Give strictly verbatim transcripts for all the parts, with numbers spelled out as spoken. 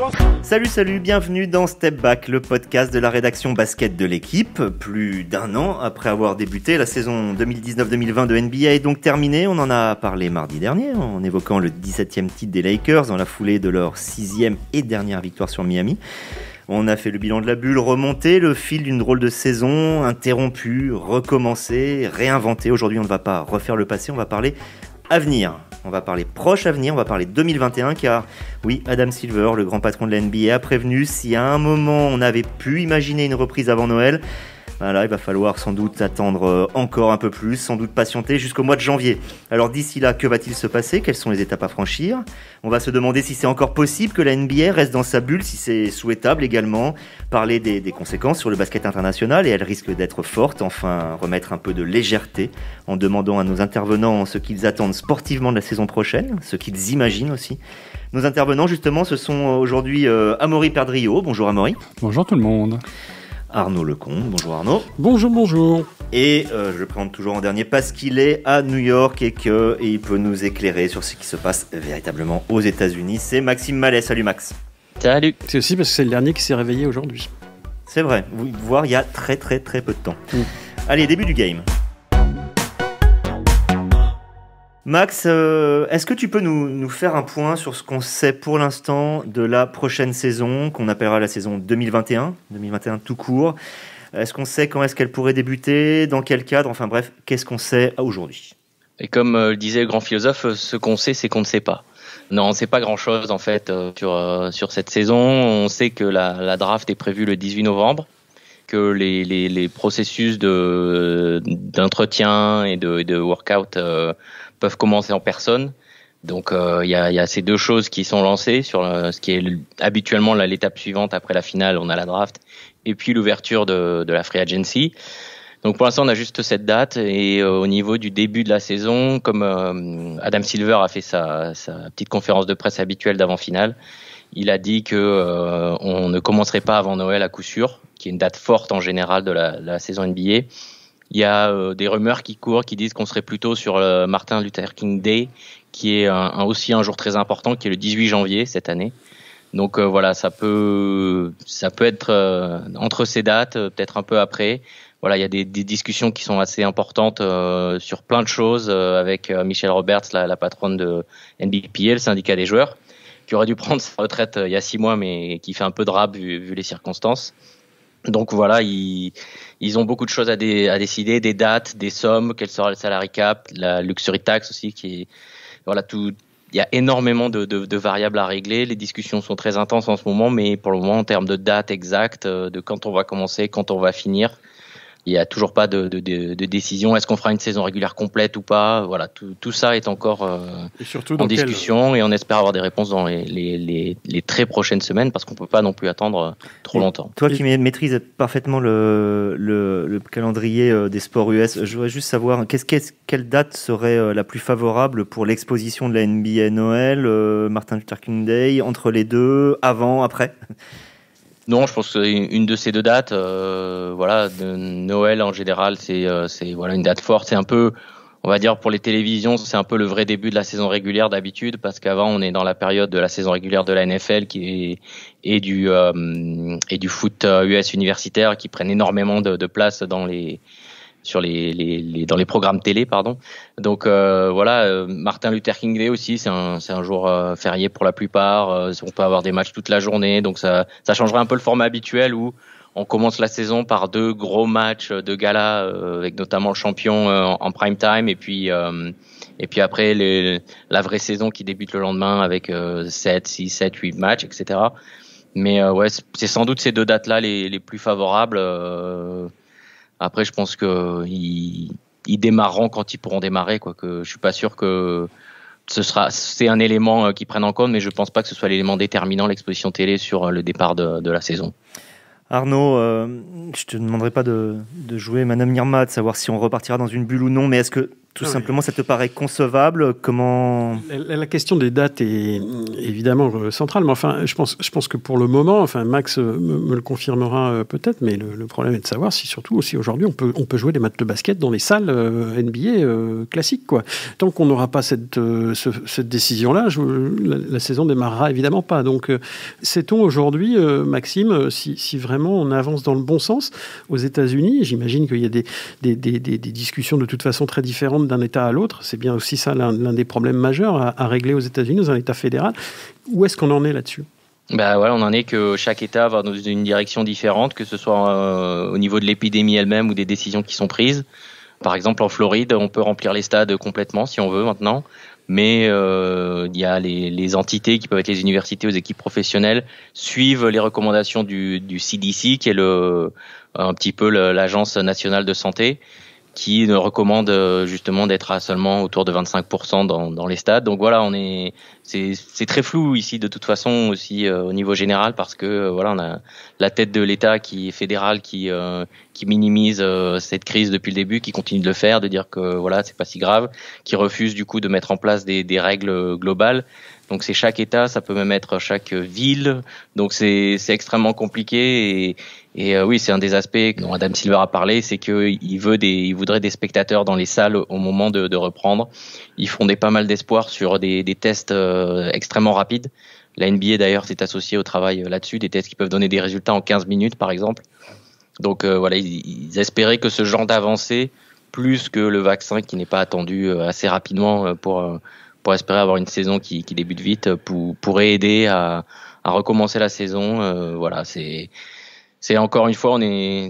Salut, salut, bienvenue dans Step Back, le podcast de la rédaction basket de l'équipe. Plus d'un an après avoir débuté, la saison deux mille dix-neuf deux mille vingt de N B A est donc terminée. On en a parlé mardi dernier en évoquant le dix-septième titre des Lakers dans la foulée de leur sixième et dernière victoire sur Miami. On a fait le bilan de la bulle, remonté le fil d'une drôle de saison, interrompu, recommencé, réinventé. Aujourd'hui, on ne va pas refaire le passé, on va parler avenir. On va parler proche avenir, on va parler deux mille vingt et un, car oui, Adam Silver, le grand patron de la N B A, a prévenu si à un moment on avait pu imaginer une reprise avant Noël, voilà, il va falloir sans doute attendre encore un peu plus, sans doute patienter jusqu'au mois de janvier. Alors d'ici là, que va-t-il se passer ? Quelles sont les étapes à franchir ? On va se demander si c'est encore possible que la N B A reste dans sa bulle, si c'est souhaitable également. Parler des, des conséquences sur le basket international, et elles risquent d'être fortes. Enfin, remettre un peu de légèreté en demandant à nos intervenants ce qu'ils attendent sportivement de la saison prochaine, ce qu'ils imaginent aussi. Nos intervenants, justement, ce sont aujourd'hui euh, Amaury Perdriau. Bonjour Amaury. Bonjour tout le monde. Arnaud Lecomte. Bonjour Arnaud. Bonjour, bonjour. Et euh, je le présente toujours en dernier parce qu'il est à New York et qu'il peut nous éclairer sur ce qui se passe véritablement aux États-Unis. C'est Maxime Mallet. Salut Max. Salut. C'est aussi parce que c'est le dernier qui s'est réveillé aujourd'hui. C'est vrai, vous voir il y a très très très peu de temps. Mmh. Allez, début du game. Max, euh, est-ce que tu peux nous, nous faire un point sur ce qu'on sait pour l'instant de la prochaine saison, qu'on appellera la saison deux mille vingt et un, deux mille vingt et un tout court ? Est-ce qu'on sait quand est-ce qu'elle pourrait débuter, dans quel cadre ? Enfin bref, qu'est-ce qu'on sait aujourd'hui ? Et comme euh, le disait le grand philosophe, ce qu'on sait, c'est qu'on ne sait pas. Non, on ne sait pas grand-chose en fait euh, sur euh, sur cette saison. On sait que la, la draft est prévue le dix-huit novembre, que les les, les processus de d'entretien et de, et de workout euh, peuvent commencer en personne. Donc il euh, y a il y a ces deux choses qui sont lancées sur le, ce qui est habituellement là, l'étape suivante après la finale, on a la draft et puis l'ouverture de de la free agency. Donc pour l'instant on a juste cette date et euh, au niveau du début de la saison, comme euh, Adam Silver a fait sa sa petite conférence de presse habituelle d'avant-finale, il a dit que euh, on ne commencerait pas avant Noël à coup sûr, qui est une date forte en général de la, de la saison N B A. Il y a euh, des rumeurs qui courent qui disent qu'on serait plutôt sur le Martin Luther King Day, qui est un, un, aussi un jour très important, qui est le dix-huit janvier cette année. Donc euh, voilà, ça peut ça peut être euh, entre ces dates, euh, peut-être un peu après. Voilà, il y a des, des discussions qui sont assez importantes euh, sur plein de choses euh, avec euh, Michelle Roberts, la, la patronne de N B P A, le syndicat des joueurs, qui aurait dû prendre sa retraite euh, il y a six mois, mais qui fait un peu de rab vu, vu les circonstances. Donc voilà, ils, ils ont beaucoup de choses à, dé, à décider, des dates, des sommes, quel sera le salary cap, la luxury tax aussi, qui est, voilà, tout. Il y a énormément de, de, de variables à régler. Les discussions sont très intenses en ce moment, mais pour le moment, en termes de date exacte, de quand on va commencer, quand on va finir, il n'y a toujours pas de, de, de, de décision. Est-ce qu'on fera une saison régulière complète ou pas ? Voilà, tout, tout ça est encore euh, et surtout en discussion quel... et on espère avoir des réponses dans les, les, les, les très prochaines semaines parce qu'on ne peut pas non plus attendre trop et longtemps. Toi qui maîtrises parfaitement le, le, le calendrier des sports U S, je voudrais juste savoir qu'est-ce, qu'est-ce, quelle date serait la plus favorable pour l'exposition de la N B A Noël, euh, Martin Luther King Day, entre les deux, avant, après ? Non, je pense que une de ces deux dates, euh, voilà, de Noël en général, c'est euh, c'est voilà une date forte. C'est un peu, on va dire pour les télévisions, c'est un peu le vrai début de la saison régulière d'habitude, parce qu'avant on est dans la période de la saison régulière de la N F L qui est et du euh, et du foot U S universitaire qui prennent énormément de, de place dans les sur les, les, les dans les programmes télé, pardon. Donc euh, voilà, euh, Martin Luther King Day aussi, c'est un c'est un jour euh, férié pour la plupart. Euh, on peut avoir des matchs toute la journée, donc ça ça changerait un peu le format habituel où on commence la saison par deux gros matchs de gala euh, avec notamment le champion euh, en, en prime time et puis euh, et puis après les, la vraie saison qui débute le lendemain avec euh, sept, six, sept, huit matchs, et cetera. Mais euh, ouais, c'est sans doute ces deux dates là les les plus favorables. Euh, Après, je pense que ils, ils démarreront quand ils pourront démarrer, quoi. Que je suis pas sûr que ce sera, c'est un élément qu'ils prennent en compte, mais je pense pas que ce soit l'élément déterminant l'exposition télé sur le départ de, de la saison. Arnaud, euh, je te demanderai pas de, de jouer Madame Irma, de savoir si on repartira dans une bulle ou non, mais est-ce que Tout ah simplement, oui. Ça te paraît concevable? Comment... La, la question des dates est évidemment centrale, mais enfin, je pense, je pense que pour le moment, enfin, Max me, me le confirmera peut-être, mais le, le problème est de savoir si surtout aussi aujourd'hui on peut, on peut jouer des matchs de basket dans les salles euh, N B A euh, classiques, quoi. Tant qu'on n'aura pas cette, euh, ce, cette décision-là, je, la, la saison démarrera évidemment pas. Donc, euh, sait-on aujourd'hui, euh, Maxime, si, si vraiment on avance dans le bon sens aux États-Unis? J'imagine qu'il y a des, des, des, des, des discussions de toute façon très différentes d'un État à l'autre. C'est bien aussi ça l'un, l'un des problèmes majeurs à, à régler aux États-Unis, dans un État fédéral. Où est-ce qu'on en est là-dessus? Bah voilà, on en est que chaque État va dans une direction différente, que ce soit euh, au niveau de l'épidémie elle-même ou des décisions qui sont prises. Par exemple, en Floride, on peut remplir les stades complètement si on veut maintenant, mais euh, il y a les, les entités qui peuvent être les universités ou les équipes professionnelles suivent les recommandations du, du C D C, qui est le un petit peu le, l'agence nationale de santé, qui recommande justement d'être à seulement autour de vingt-cinq pour cent dans, dans les stades. Donc voilà, on est, c'est, c'est très flou ici de toute façon aussi euh, au niveau général, parce que euh, voilà, on a la tête de l'État qui est fédéral, qui euh, qui minimise euh, cette crise depuis le début, qui continue de le faire, de dire que voilà, c'est pas si grave, qui refuse du coup de mettre en place des, des règles globales. Donc c'est chaque État, ça peut même être chaque ville. Donc c'est c'est extrêmement compliqué et et euh, oui, c'est un des aspects dont Adam Silver a parlé, c'est que il veut des il voudrait des spectateurs dans les salles au moment de de reprendre. Ils font des pas mal d'espoir sur des des tests euh, extrêmement rapides. La N B A d'ailleurs s'est associée au travail là-dessus, des tests qui peuvent donner des résultats en quinze minutes par exemple. Donc euh, voilà, ils, ils espéraient que ce genre d'avancée, plus que le vaccin qui n'est pas attendu assez rapidement pour pour espérer avoir une saison qui, qui débute vite, pour, pourrait aider à, à recommencer la saison. Euh, voilà, c'est, c'est encore une fois, on est,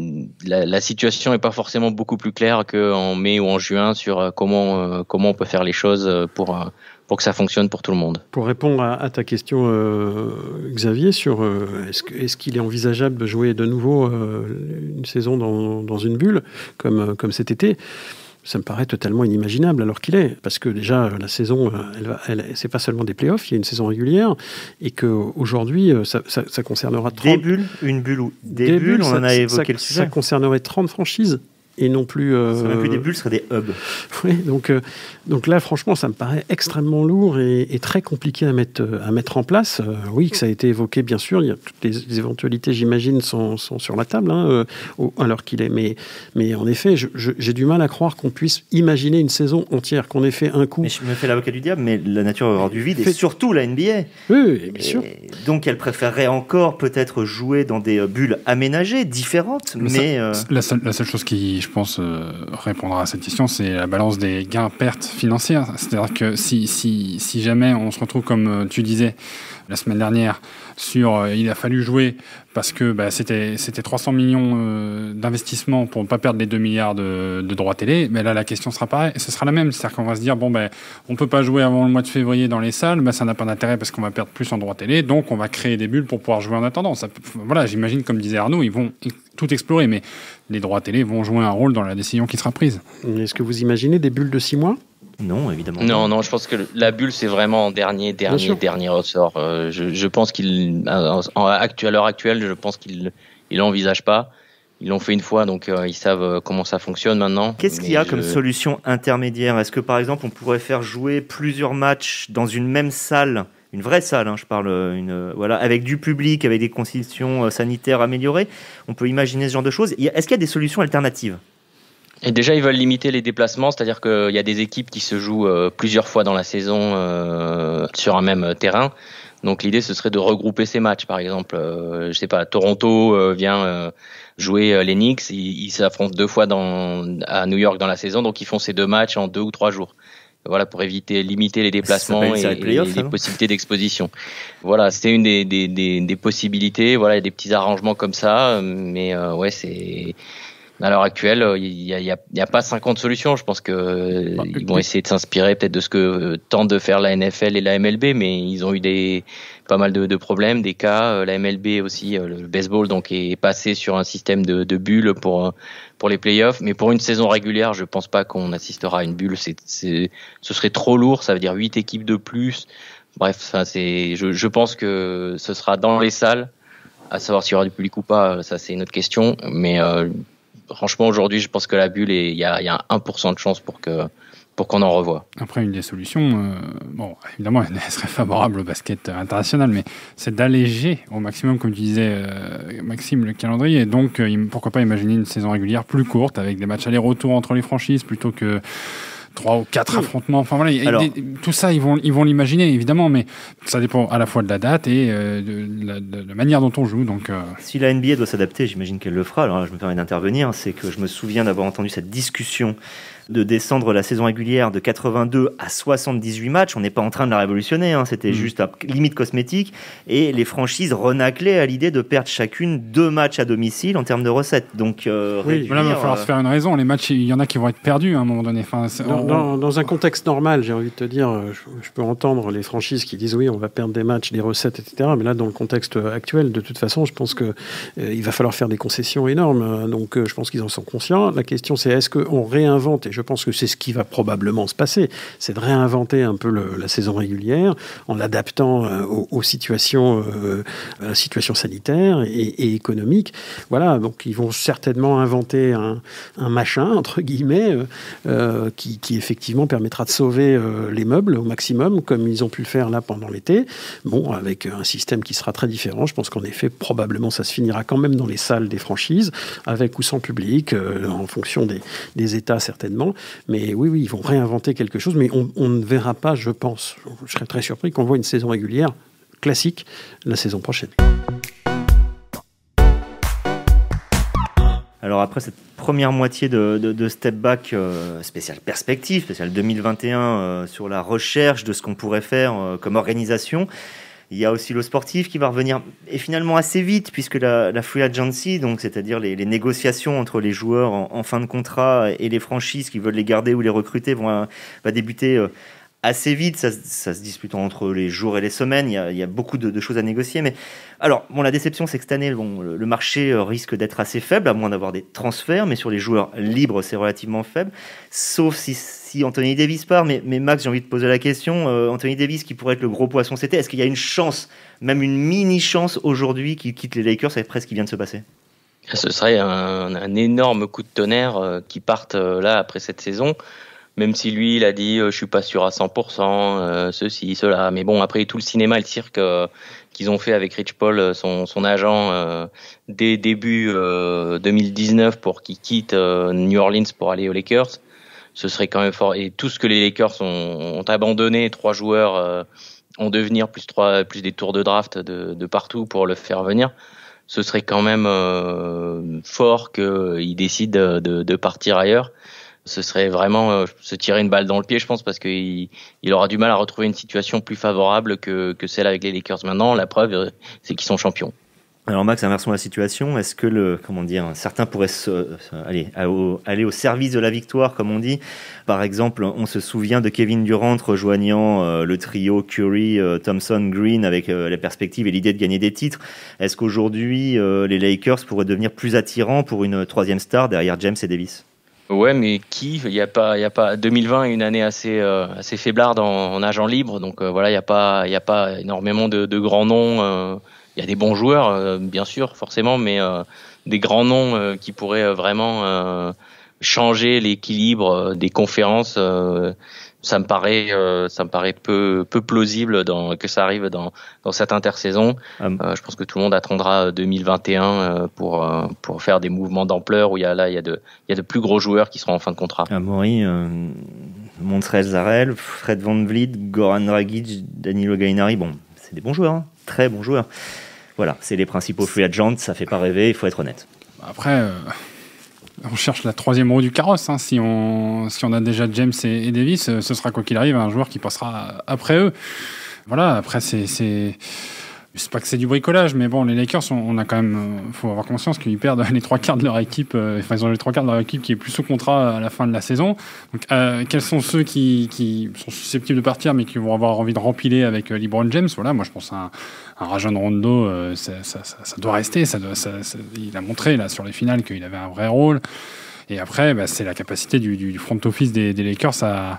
la, la situation n'est pas forcément beaucoup plus claire qu'en mai ou en juin sur comment, euh, comment on peut faire les choses pour, pour que ça fonctionne pour tout le monde. Pour répondre à, à ta question, euh, Xavier, sur euh, est-ce, que, est-ce qu'il est envisageable de jouer de nouveau euh, une saison dans, dans une bulle, comme, comme cet été? Ça me paraît totalement inimaginable alors qu'il est, parce que déjà la saison, elle va, elle, c'est pas seulement des playoffs, il y a une saison régulière, et qu'aujourd'hui ça, ça, ça concernera trente... Des bulles, une bulle ou des, des bulles, bulles, on ça, en a évoqué ça, le sujet. Ça concernerait trente franchises. Et non plus... Euh... Ce serait même plus des bulles, ce serait des hubs. Oui, donc, euh, donc là, franchement, ça me paraît extrêmement lourd et, et très compliqué à mettre, à mettre en place. Euh, oui, que ça a été évoqué, bien sûr. Il y a toutes les, les éventualités, j'imagine, sont, sont sur la table, hein, euh, au, alors qu'il est. Mais, mais en effet, je, je, j'ai du mal à croire qu'on puisse imaginer une saison entière, qu'on ait fait un coup... Mais je me fais l'avocat du diable, mais la nature horreur du vide, fait... et surtout la N B A. Oui, oui bien sûr. Et donc, elle préférerait encore peut-être jouer dans des bulles aménagées, différentes, mais... mais euh... la, seule, la seule chose qui, je pense... Euh... répondra à cette question, c'est la balance des gains-pertes financières. C'est-à-dire que si, si, si jamais on se retrouve, comme tu disais la semaine dernière, sur euh, il a fallu jouer parce que bah, c'était, c'était trois cents millions euh, d'investissement pour ne pas perdre les deux milliards de, de droits télé, mais là la question sera pareille, ce sera la même. C'est-à-dire qu'on va se dire, bon, ben, on ne peut pas jouer avant le mois de février dans les salles, ben, ça n'a pas d'intérêt parce qu'on va perdre plus en droits télé, donc on va créer des bulles pour pouvoir jouer en attendant. Ça, voilà, j'imagine, comme disait Arnaud, ils vont tout explorer, mais les droits télé vont jouer un rôle dans la décision qui sera prise. Est-ce que vous imaginez des bulles de six mois ? Non, évidemment. Non, non, je pense que la bulle, c'est vraiment en dernier, dernier, dernier ressort. Euh, je, je pense qu'il, en, en, à l'heure actuelle, je pense qu'il, il l'envisage pas. Ils l'ont fait une fois, donc euh, ils savent comment ça fonctionne maintenant. Qu'est-ce qu'il y a je... comme solution intermédiaire ? Est-ce que, par exemple, on pourrait faire jouer plusieurs matchs dans une même salle ? Une vraie salle, hein, je parle, une, voilà, avec du public, avec des conditions sanitaires améliorées. On peut imaginer ce genre de choses. Est-ce qu'il y a des solutions alternatives ? Et déjà, ils veulent limiter les déplacements, c'est-à-dire qu'il y a des équipes qui se jouent euh, plusieurs fois dans la saison euh, sur un même terrain. Donc l'idée, ce serait de regrouper ces matchs. Par exemple, euh, je sais pas, Toronto euh, vient euh, jouer euh, les Knicks, ils, ils s'affrontent deux fois dans, à New York dans la saison, donc ils font ces deux matchs en deux ou trois jours. Voilà, pour éviter, limiter les déplacements et, et les, les possibilités d'exposition. Voilà, c'était une des, des, des, des possibilités. Voilà, il y a des petits arrangements comme ça, mais euh, ouais, c'est... À l'heure actuelle, il n'y a, y a, y a pas cinquante solutions. Je pense que bah, ils vont essayer de s'inspirer peut-être de ce que euh, tentent de faire la N F L et la M L B, mais ils ont eu des pas mal de, de problèmes, des cas. La M L B aussi, le baseball donc est passé sur un système de, de bulles pour pour les playoffs, mais pour une saison régulière, je pense pas qu'on assistera à une bulle. C'est, c'est, ce serait trop lourd. Ça veut dire huit équipes de plus. Bref, ça c'est. Je, je pense que ce sera dans les salles. À savoir s'il y aura du public ou pas, ça c'est une autre question, mais euh, franchement, aujourd'hui, je pense que la bulle, il y a, y a un pour cent de chance pour que pour qu'on en revoie. Après, une des solutions, euh, bon, évidemment, elle serait favorable au basket international, mais c'est d'alléger au maximum, comme tu disais, euh, Maxime, le calendrier. Et donc, euh, pourquoi pas imaginer une saison régulière plus courte, avec des matchs aller-retour entre les franchises, plutôt que trois ou quatre oui. affrontements. Enfin voilà, Alors, des, tout ça, ils vont, ils vont l'imaginer, évidemment, mais ça dépend à la fois de la date et euh, de, la, de la manière dont on joue. Donc, euh... si la N B A doit s'adapter, j'imagine qu'elle le fera. Alors là, je me permets d'intervenir. C'est que je me souviens d'avoir entendu cette discussion de descendre la saison régulière de quatre-vingt-deux à soixante-dix-huit matchs. On n'est pas en train de la révolutionner, hein. C'était mmh. juste à limite cosmétique. Et les franchises renaclaient à l'idée de perdre chacune deux matchs à domicile en termes de recettes. Donc, euh, oui, réduire, voilà, il va falloir euh... se faire une raison. Les matchs, il y en a qui vont être perdus à un moment donné. Enfin, dans, dans, dans un contexte normal, j'ai envie de te dire, je, je peux entendre les franchises qui disent oui, on va perdre des matchs, des recettes, et cetera. Mais là, dans le contexte actuel, de toute façon, je pense qu'il euh, va falloir faire des concessions énormes. Donc, euh, je pense qu'ils en sont conscients. La question, c'est est-ce qu'on réinvente, et je pense que c'est ce qui va probablement se passer, c'est de réinventer un peu le, la saison régulière en l'adaptant euh, aux, aux situations, euh, à la situation sanitaire et, et économique. Voilà, donc ils vont certainement inventer un, un machin, entre guillemets, euh, euh, qui, qui effectivement permettra de sauver euh, les meubles au maximum, comme ils ont pu le faire là pendant l'été. Bon, avec un système qui sera très différent. Je pense qu'en effet, probablement, ça se finira quand même dans les salles des franchises, avec ou sans public, euh, en fonction des, des États certainement. Mais oui, oui, ils vont réinventer quelque chose, mais on, on ne verra pas, je pense, je serais très surpris qu'on voit une saison régulière classique la saison prochaine. Alors après cette première moitié de, de, de Step Back euh, spécial perspective, spécial deux mille vingt et un euh, sur la recherche de ce qu'on pourrait faire euh, comme organisation, il y a aussi le sportif qui va revenir et finalement assez vite puisque la, la free agency, donc c'est-à-dire les, les négociations entre les joueurs en, en fin de contrat et les franchises qui veulent les garder ou les recruter vont va débuter euh, assez vite. Ça, ça se dispute entre les jours et les semaines. Il y a, il y a beaucoup de, de choses à négocier. Mais alors, bon, la déception, c'est que cette année, bon, le, le marché risque d'être assez faible, à moins d'avoir des transferts. Mais sur les joueurs libres, c'est relativement faible. Sauf si, si Anthony Davis part. Mais, mais Max, j'ai envie de poser la question. Euh, Anthony Davis, qui pourrait être le gros poisson, c'était. Est-ce qu'il y a une chance, même une mini-chance aujourd'hui, qu'il quitte les Lakers après ce qui vient de se passer? Ce serait un, un énorme coup de tonnerre euh, qui parte euh, là après cette saison. Même si lui, il a dit euh, je suis pas sûr à cent pour cent, euh, ceci, cela. Mais bon, après tout le cinéma et le cirque euh, qu'ils ont fait avec Rich Paul, son, son agent, euh, dès début euh, deux mille dix-neuf pour qu'il quitte euh, New Orleans pour aller aux Lakers, ce serait quand même fort. Et tout ce que les Lakers ont, ont abandonné, trois joueurs euh, en devenir, plus trois, plus des tours de draft de, de partout pour le faire venir, ce serait quand même euh, fort qu'il décide de, de, de partir ailleurs. Ce serait vraiment euh, se tirer une balle dans le pied, je pense, parce qu'il il aura du mal à retrouver une situation plus favorable que, que celle avec les Lakers maintenant. La preuve, c'est qu'ils sont champions. Alors Max, inversons la situation. Est-ce que le, comment dire, certains pourraient se, se, aller, au, aller au service de la victoire, comme on dit. Par exemple, on se souvient de Kevin Durant rejoignant euh, le trio Curry, euh, Thompson, Green avec euh, la perspective et l'idée de gagner des titres. Est-ce qu'aujourd'hui, euh, les Lakers pourraient devenir plus attirants pour une troisième star derrière James et Davis? Ouais, mais qui? Il y a pas, il y a pas. deux mille vingt est une année assez, euh, assez faiblarde en, en agent libre, donc euh, voilà, il y a pas, il y a pas énormément de, de grands noms. Euh, il y a des bons joueurs, euh, bien sûr, forcément, mais euh, des grands noms euh, qui pourraient euh, vraiment euh, changer l'équilibre euh, des conférences. Euh, ça me paraît, euh, ça me paraît peu, peu plausible dans, que ça arrive dans, dans cette intersaison. Um. Euh, je pense que tout le monde attendra deux mille vingt et un euh, pour, euh, pour faire des mouvements d'ampleur où il y a là, il y a de, il y a de plus gros joueurs qui seront en fin de contrat. Amaury, euh, Montrezl Harrell, Fred VanVleet, Goran Dragic, Danilo Gallinari, bon, c'est des bons joueurs, hein, très bons joueurs. Voilà, c'est les principaux free agents, ça fait pas rêver, il faut être honnête. Après. Euh... On cherche la troisième roue du carrosse. Hein. Si, on, si on a déjà James et, et Davis, ce sera quoi qu'il arrive un joueur qui passera après eux. Voilà, après, c'est, c'est, c'est pas que c'est du bricolage, mais bon, les Lakers, on, on a quand même, faut avoir conscience qu'ils perdent les trois quarts de leur équipe, euh, enfin, ils ont les trois quarts de leur équipe qui est plus sous contrat à la fin de la saison. Donc, euh, quels sont ceux qui, qui sont susceptibles de partir, mais qui vont avoir envie de rempiler avec euh, LeBron James? Voilà, moi, je pense à un, un Rajon Rondo, euh, ça, ça, ça, ça doit rester. Ça doit, ça, ça, il a montré là sur les finales qu'il avait un vrai rôle. Et après, bah, c'est la capacité du, du front office des, des Lakers à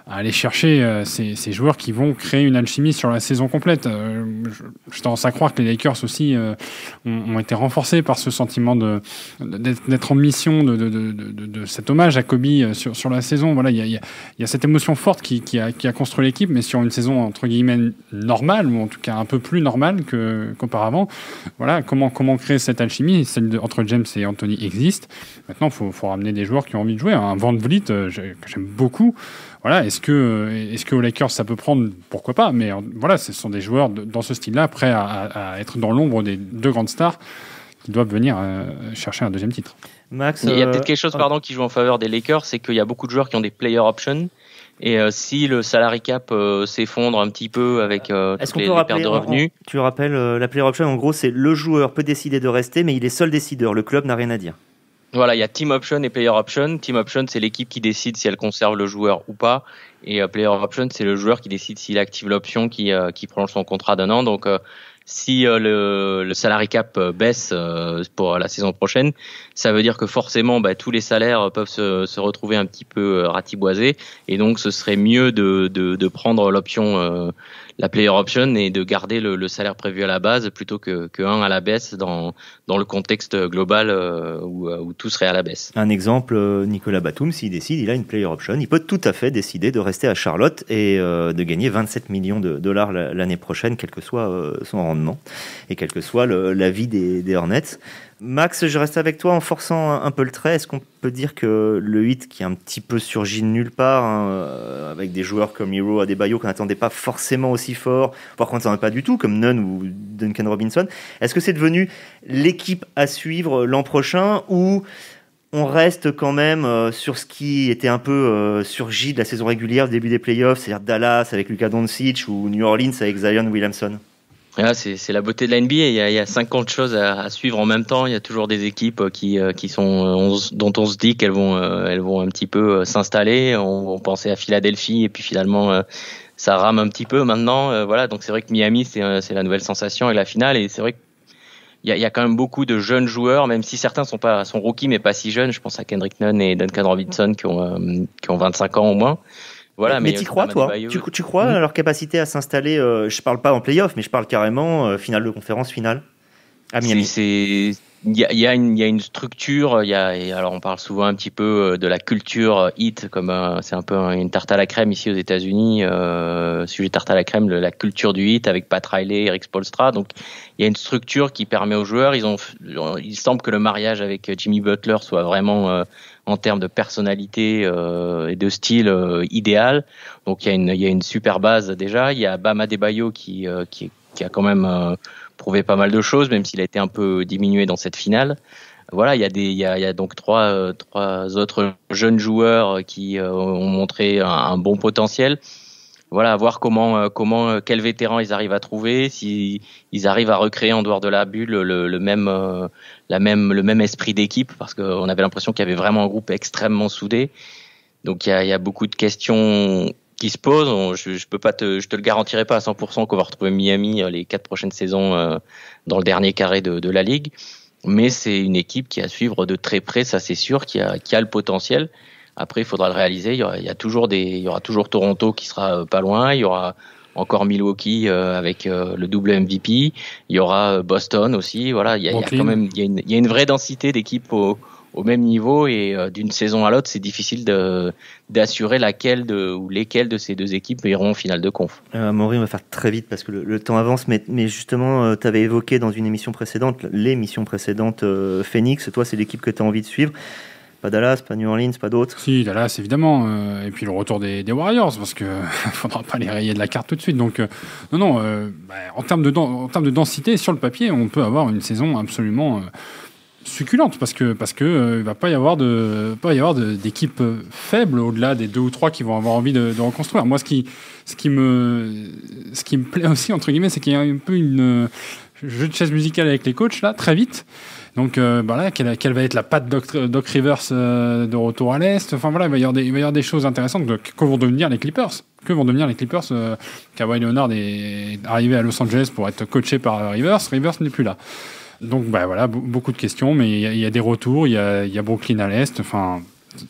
à aller chercher euh, ces, ces joueurs qui vont créer une alchimie sur la saison complète. Euh, je, je tendance à croire que les Lakers aussi euh, ont, ont été renforcés par ce sentiment de, d'être, d'être en mission de, de, de, de, de cet hommage à Kobe sur, sur la saison. Voilà, il y a, y, a, y a cette émotion forte qui, qui, a, qui a construit l'équipe, mais sur une saison entre guillemets normale, ou en tout cas un peu plus normale que, qu'auparavant. Voilà, comment, comment créer cette alchimie, celle de, entre James et Anthony existe. Maintenant, il faut, faut ramener des joueurs qui ont envie de jouer. Un Van Vliet, euh, que j'aime beaucoup. Voilà, est-ce que, est-ce que aux Lakers ça peut prendre? Pourquoi pas? Mais voilà, ce sont des joueurs de, dans ce style-là, prêts à, à, à être dans l'ombre des deux grandes stars qui doivent venir euh, chercher un deuxième titre. Max, il y a euh... peut-être quelque chose pardon, qui joue en faveur des Lakers, c'est qu'il y a beaucoup de joueurs qui ont des player options. Et euh, si le salary cap euh, s'effondre un petit peu avec euh, toutes les, les pertes de revenus... On, tu rappelles, euh, la player option, en gros, c'est le joueur peut décider de rester, mais il est seul décideur. Le club n'a rien à dire. Voilà, il y a team option et player option. Team option, c'est l'équipe qui décide si elle conserve le joueur ou pas. Et euh, player option, c'est le joueur qui décide s'il active l'option qui, euh, qui prolonge son contrat d'un an. Donc, euh, si euh, le, le salary cap euh, baisse euh, pour la saison prochaine, ça veut dire que forcément, bah, tous les salaires peuvent se, se retrouver un petit peu euh, ratiboisés. Et donc, ce serait mieux de, de, de prendre l'option, euh, la player option, et de garder le, le salaire prévu à la base plutôt que, que un à la baisse dans, dans le contexte global euh, où, où tout serait à la baisse. Un exemple, Nicolas Batum, s'il décide, il a une player option. Il peut tout à fait décider de rester à Charlotte et euh, de gagner vingt-sept millions de dollars l'année prochaine, quel que soit euh, son rendement et quel que soit le, la vie des, des Hornets. Max, je reste avec toi en forçant un peu le trait. Est-ce qu'on peut dire que le Heat, qui est un petit peu surgi de nulle part, hein, avec des joueurs comme Hero, Adebayo, qu'on n'attendait pas forcément aussi fort, voire qu'on n'attendait pas du tout, comme Nunn ou Duncan Robinson, est-ce que c'est devenu l'équipe à suivre l'an prochain, ou on reste quand même sur ce qui était un peu surgi de la saison régulière, début des playoffs, c'est-à-dire Dallas avec Luka Doncic ou New Orleans avec Zion Williamson? Là, c'est, c'est la beauté de la N B A. Il y a, il y a cinquante choses à, à suivre en même temps. Il y a toujours des équipes qui, qui sont, on, dont on se dit qu'elles vont, elles vont un petit peu s'installer. On, on pensait à Philadelphie et puis finalement, ça rame un petit peu maintenant. Voilà. Donc c'est vrai que Miami, c'est, c'est la nouvelle sensation et la finale. Et c'est vrai qu'il y a, il y a quand même beaucoup de jeunes joueurs, même si certains sont pas, sont rookies, mais pas si jeunes. Je pense à Kendrick Nunn et Duncan Robinson qui ont, qui ont vingt-cinq ans au moins. Voilà, mais, mais tu crois, toi tu, tu crois à leur capacité à s'installer euh, je parle pas en play-off, mais je parle carrément euh, finale de conférence, finale à Miami. C'est, il y a, y a une, il y a une structure. Il y a, et alors on parle souvent un petit peu de la culture Heat, comme un, c'est un peu une tarte à la crème ici aux États-Unis. Euh, sujet tarte à la crème, le, la culture du Heat avec Pat Riley, Eric Spoelstra. Donc il y a une structure qui permet aux joueurs. Ils ont, il semble que le mariage avec Jimmy Butler soit vraiment euh, en termes de personnalité euh, et de style euh, idéal. Donc il y a une il y a une super base déjà. Il y a Bam Adebayo qui euh, qui qui a quand même euh, prouvé pas mal de choses, même s'il a été un peu diminué dans cette finale. Voilà, il y a des il y a il y a donc trois euh, trois autres jeunes joueurs qui euh, ont montré un, un bon potentiel. Voilà, à voir comment comment quels vétérans ils arrivent à trouver, si ils arrivent à recréer en dehors de la bulle le, le même euh, la même le même esprit d'équipe, parce qu'on avait l'impression qu'il y avait vraiment un groupe extrêmement soudé. Donc il y a il y a beaucoup de questions qui se posent. Je, je peux pas te je te le garantirai pas à cent pour cent qu'on va retrouver Miami les quatre prochaines saisons euh, dans le dernier carré de, de la ligue, mais c'est une équipe qui a à suivre de très près, ça c'est sûr, qui a qui a le potentiel. Après, il faudra le réaliser. Il y aura, il y a toujours des, il y aura toujours Toronto qui sera pas loin. Il y aura encore Milwaukee euh, avec euh, le double M V P. Il y aura Boston aussi. Voilà, il y a, il y a quand même, il y a une, il y a une vraie densité d'équipes au, au même niveau, et euh, d'une saison à l'autre, c'est difficile de d'assurer laquelle de ou lesquelles de ces deux équipes iront en finale de conf. Euh, Maury, on va faire très vite parce que le, le temps avance, mais, mais justement, euh, tu avais évoqué dans une émission précédente, l'émission précédente, euh, Phoenix. Toi, c'est l'équipe que tu as envie de suivre. Pas Dallas, pas New Orleans, pas d'autres. Si, Dallas, évidemment. Euh, et puis le retour des, des Warriors, parce qu'il ne faudra pas les rayer de la carte tout de suite. Donc, euh, non, non, euh, bah, en, termes de, en termes de densité, sur le papier, on peut avoir une saison absolument euh, succulente, parce que parce que euh, il va pas y avoir de pas y avoir de, d'équipes faibles au-delà des deux ou trois qui vont avoir envie de, de reconstruire. Moi, ce qui ce qui me ce qui me plaît aussi entre guillemets, c'est qu'il y a un peu une jeu de chaise musicale avec les coachs là, très vite. Donc, euh, bah là, quelle, quelle va être la patte Doc, Doc Rivers euh, de retour à l'Est? Enfin voilà, il va y avoir des, il va y avoir des choses intéressantes. Donc, que vont devenir les Clippers? Que vont devenir les Clippers? euh, Kawhi Leonard est arrivé à Los Angeles pour être coaché par Rivers. Rivers n'est plus là. Donc, bah voilà, b- beaucoup de questions, mais il y, y a des retours. Il y a, y a Brooklyn à l'Est. Enfin,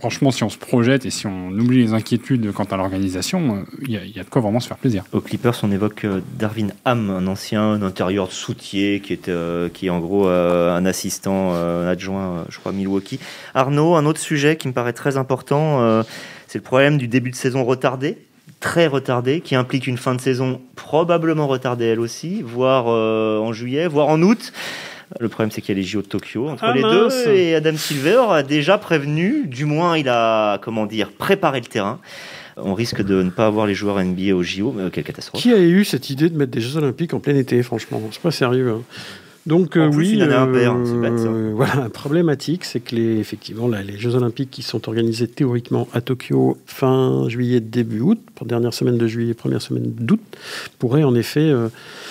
franchement, si on se projette et si on oublie les inquiétudes quant à l'organisation, il y, y a de quoi vraiment se faire plaisir. Aux Clippers, on évoque Darvin Ham, un ancien intérieur de soutier qui est, euh, qui est en gros euh, un assistant euh, adjoint, euh, je crois, Milwaukee. Arnaud, un autre sujet qui me paraît très important, euh, c'est le problème du début de saison retardé, très retardé, qui implique une fin de saison probablement retardée elle aussi, voire euh, en juillet, voire en août. Le problème, c'est qu'il y a les J O de Tokyo entre ah les mince. deux, et Adam Silver a déjà prévenu, du moins il a, comment dire, préparé le terrain. On risque de ne pas avoir les joueurs N B A aux J O, mais quelle catastrophe. Qui a eu cette idée de mettre des Jeux Olympiques en plein été, franchement? C'est pas sérieux. Hein. Donc euh, oui, une année euh, impair, hein, c'est bête, ça. Euh, voilà, problématique, c'est que les, effectivement, là, les Jeux Olympiques qui sont organisés théoriquement à Tokyo fin juillet, début août, pour dernière semaine de juillet, première semaine d'août, pourraient en effet euh,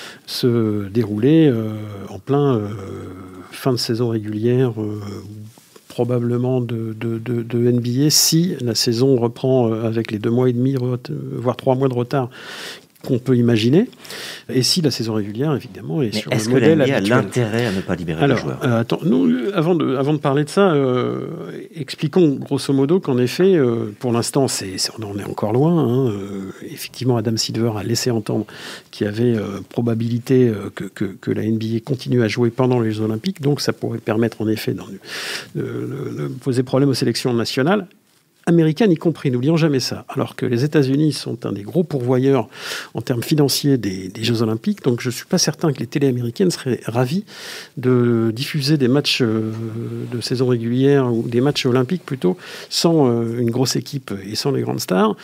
se dérouler euh, en plein euh, fin de saison régulière, euh, probablement de, de, de, de N B A, si la saison reprend euh, avec les deux mois et demi, voire trois mois de retard qu'on peut imaginer, et si la saison régulière, évidemment, est Mais sur est-ce le modèle habituel. Est-ce que l'N B A a l'intérêt à ne pas libérer Alors, les joueurs euh, attends, nous, avant, de, avant de parler de ça, euh, expliquons grosso modo qu'en effet, euh, pour l'instant, c'est, c'est, on en est encore loin. Hein, euh, effectivement, Adam Silver a laissé entendre qu'il y avait euh, probabilité euh, que, que, que la N B A continue à jouer pendant les Jeux Olympiques, donc ça pourrait permettre en effet dans, de, de, de poser problème aux sélections nationales. Américaine y compris, n'oublions jamais ça. Alors que les États-Unis sont un des gros pourvoyeurs en termes financiers des, des Jeux Olympiques, donc je ne suis pas certain que les télés américaines seraient ravies de diffuser des matchs de saison régulière ou des matchs olympiques plutôt sans une grosse équipe et sans les grandes stars,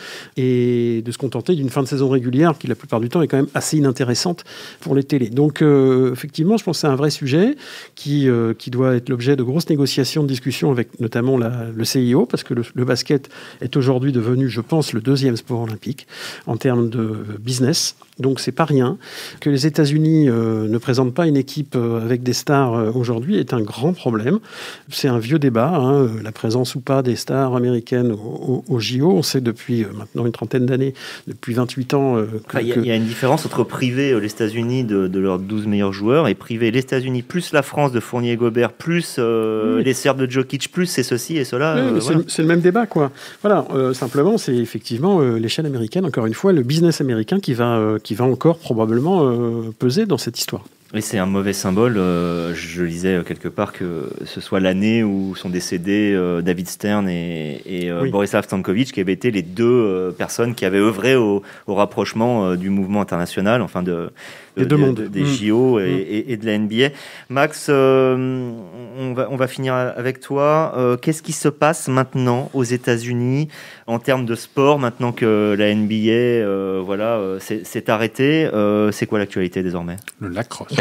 et de se contenter d'une fin de saison régulière qui la plupart du temps est quand même assez inintéressante pour les télés. Donc euh, effectivement, je pense que c'est un vrai sujet qui, euh, qui doit être l'objet de grosses négociations, de discussions avec notamment la, le C I O, parce que le, le basket est aujourd'hui devenu, je pense, le deuxième sport olympique en termes de business. Donc, c'est pas rien. Que les États-Unis euh, ne présentent pas une équipe euh, avec des stars euh, aujourd'hui est un grand problème. C'est un vieux débat, hein, la présence ou pas des stars américaines au, au, au J O. On sait depuis euh, maintenant une trentaine d'années, depuis vingt-huit ans... Il euh, enfin, y, y a une différence entre priver euh, les États-Unis de, de leurs douze meilleurs joueurs et priver les États-Unis plus la France de Fournier et Gobert, plus euh, oui. les Serbes de Djokic, plus c'est ceci et cela. Oui, euh, c'est, voilà. le, c'est le même débat, quoi. Voilà, euh, simplement, c'est effectivement euh, l'échelle américaine, encore une fois, le business américain qui va... Euh, qui va encore probablement euh, peser dans cette histoire. Et c'est un mauvais symbole. Euh, je lisais quelque part que ce soit l'année où sont décédés euh, David Stern et, et euh, oui. Borislav Stankovic, qui avaient été les deux euh, personnes qui avaient œuvré au, au rapprochement euh, du mouvement international, enfin de, de, de, de des mmh. J O et, mmh. et, et de la N B A. Max, euh, on va on va finir avec toi. Euh, qu'est-ce qui se passe maintenant aux États-Unis en termes de sport maintenant que la N B A, euh, voilà, euh, c'est, c'est arrêté? Euh, c'est quoi l'actualité désormais? Le lacrosse.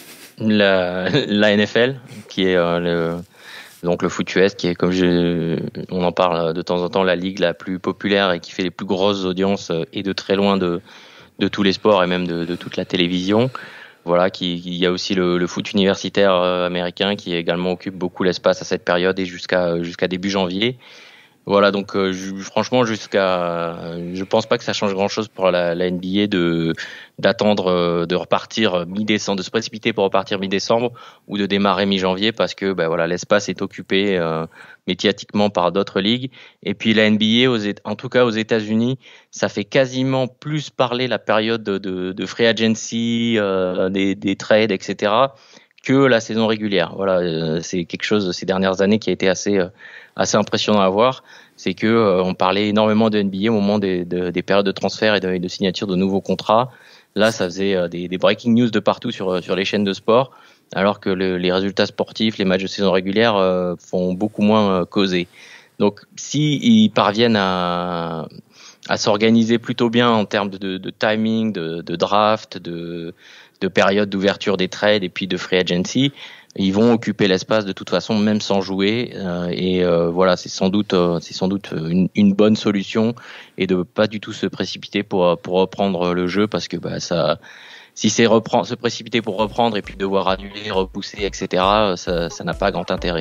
La, la N F L, qui est euh, le, donc le foot U S, qui est, comme je, on en parle de temps en temps, la ligue la plus populaire et qui fait les plus grosses audiences et de très loin de, de tous les sports et même de, de toute la télévision. Voilà, qui, il y a aussi le, le foot universitaire américain qui également occupe beaucoup l'espace à cette période et jusqu'à, jusqu'à début janvier. Voilà, donc euh, je, franchement, jusqu'à, je pense pas que ça change grand-chose pour la, la N B A de d'attendre euh, de repartir mi-décembre, de se précipiter pour repartir mi-décembre ou de démarrer mi-janvier parce que ben voilà, l'espace est occupé euh, médiatiquement par d'autres ligues. Et puis la N B A, aux, en tout cas aux États-Unis, ça fait quasiment plus parler la période de, de, de free agency, euh, des, des trades, et cetera, que la saison régulière. Voilà, euh, c'est quelque chose ces dernières années qui a été assez euh, assez impressionnant à voir. C'est que euh, on parlait énormément de N B A au moment des, de, des périodes de transfert et de, de signature de nouveaux contrats. Là, ça faisait euh, des, des breaking news de partout sur sur les chaînes de sport, alors que le, les résultats sportifs, les matchs de saison régulière euh, font beaucoup moins euh, causer. Donc, si ils parviennent à à s'organiser plutôt bien en termes de, de, de timing, de, de draft, de de période d'ouverture des trades et puis de free agency, ils vont occuper l'espace de toute façon même sans jouer euh, et euh, voilà, c'est sans doute euh, c'est sans doute une, une bonne solution et de pas du tout se précipiter pour pour reprendre le jeu parce que bah ça si c'est reprendre se précipiter pour reprendre et puis devoir annuler, repousser, et cetera, ça ça n'a pas grand intérêt.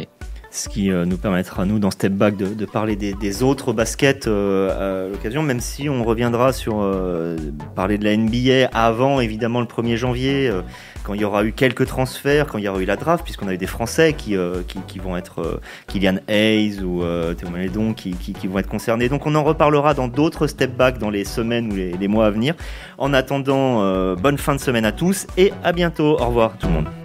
ce qui euh, nous permettra, nous, dans Step Back, de, de parler des, des autres baskets euh, à l'occasion, même si on reviendra sur euh, parler de la N B A avant, évidemment, le premier janvier, euh, quand il y aura eu quelques transferts, quand il y aura eu la draft, puisqu'on a eu des Français qui, euh, qui, qui vont être euh, Killian Hayes ou euh, Théo Malédon qui, qui, qui vont être concernés. Donc on en reparlera dans d'autres Step Back dans les semaines ou les, les mois à venir. En attendant, euh, bonne fin de semaine à tous et à bientôt. Au revoir tout le monde.